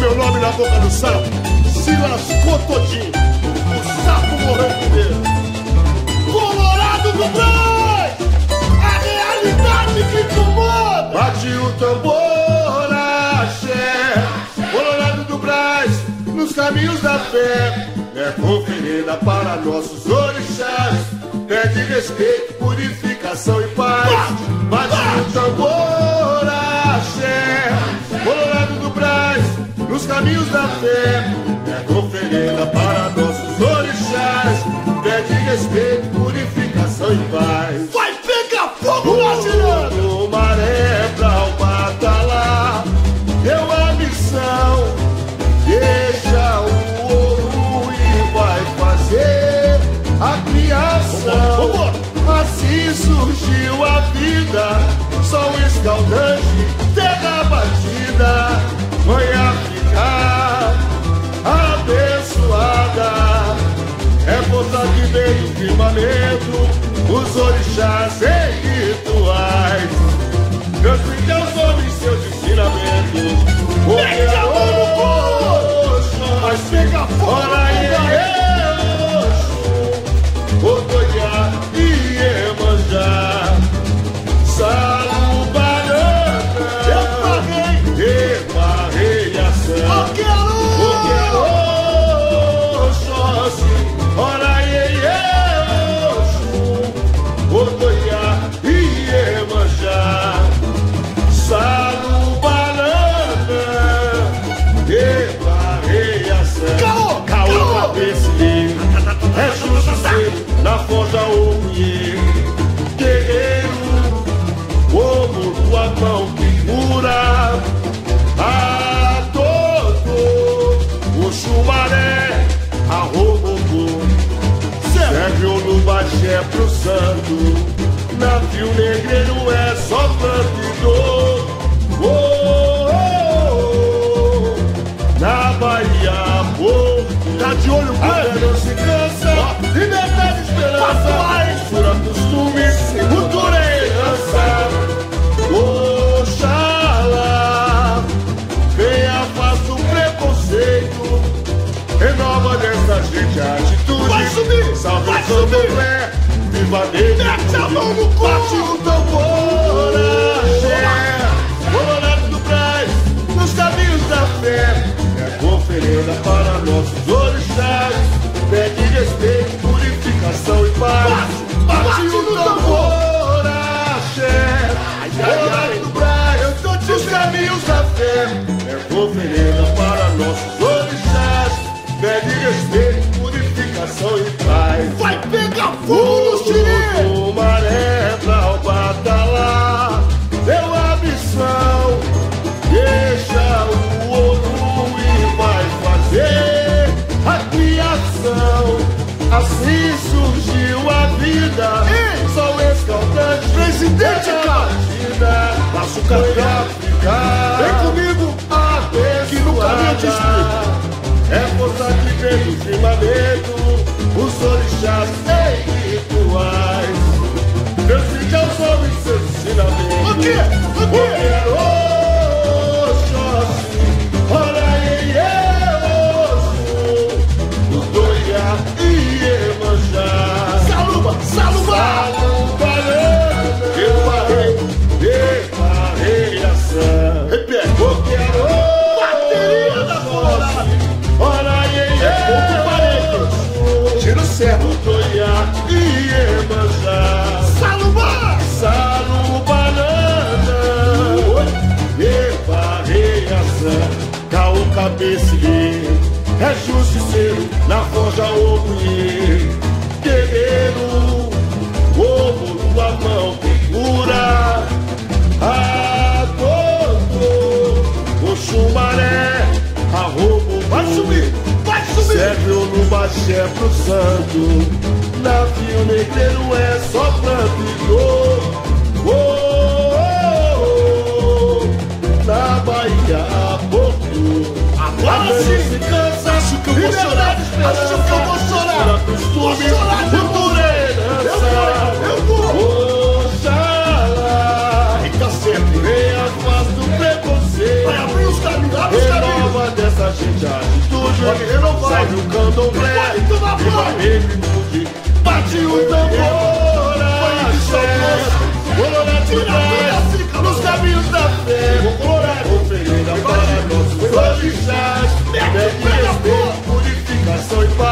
meu nome na boca do sapo, se lascou todinho. O sapo morreu primeiro. Colorado do Brás, a realidade que comanda. Bate o tambor, axé. Colorado do Brás, nos caminhos da fé. É conferida para nossos orixás. Pede respeito, purificação e paz. Bate o tambor, axé. Colorado do Brás, nos caminhos da fé. É conferida para nossos orixás. Pede respeito, purificação e paz. Vai pegar fogo na giranda! O maré pra o batalá deu a missão. Deixa o ouro e vai fazer a criação. Assim surgiu a vida, sol escaldante, terra batida, mãe África abençoada. É força que vem do firmamento, os orixás em rituais. Transmite aos homens seus ensinamentos. Mete a mão no coxo, mas pega fogo. Otoiá e Iemanjá, Salu Banana, Eparrei Ação, Oquero, Oxóssi, Ora Iê, Oxum, Otoiá e Iemanjá, Salu Banana, Eparrei Ação, Caô, cabeça é justiceiro, na forja ou mulher. Guerreiro, ovo tua mão que cura a todo. O chumaré, a robô, serve o no baxé pro santo. Navio negreiro é só planto e dor. Oh, oh, oh. Na Bahia, Porto, tá de olho grande, não se cansa. Liberdade, esperança, cultura, costume, cultura e herança. Oxalá, venha, faça o preconceito. Renova dessa gente a atitude. Vai subir, salve o candomblé, viva dele. Mete a mão no cu, bate o tambor, axé. Colorado do Brás, nos caminhos da fé. É oferenda para nossos orixás. Pede respeito, purificação e paz. Bate o tambor, axé. Colorado do Brás, nos caminhos da fé. É oferenda para nossos orixás. Pede respeito, purificação e paz. Vai pegar fogo no xirê. O maré pra o batalá deu a missão. Deixa o ouro e vai fazer a criação. Assim surgiu a vida. Sol escaldante, presidente batida. Passa o café, vem comigo, que no caminho eu te explico. É força que vem do firmamento, os orixás em rituais. Transmite aos homens seus ensinamentos. O quê? O quê? Saluba! Eparrei Ação. Repete. Bateria da Colorado. É ponto 40. Tiro certo. Otoiá e Iemanjá. Saluba! Salubanana. Eparrei Ação. Caô, cabeceiro. É justiceiro, na forja ou mulher. Guerreiro, ovo tua mão que cura a todo. O chumaré, a roubo, vai subir, vai subir. Serve o no baxé pro santo. Navio negreiro é só planto e dor. Oh, oh, oh. Na Bahia, Porto. Agora sim, se cansa, acho que eu vou chorar. Acho que eu vou chorar. Vou chorar, eu vou. Oxalá, fica sempre. Venha, faz do preconceito. Vai abrir os caminhos, abre os caminhos. Renova dessa pode renovar. Salve o candomblé, viva a negritude. Bate o tambor, colorado nos caminhos da fé. Vou colorado, oferenda para nossos orixás. Pede respeito, purificação e paz.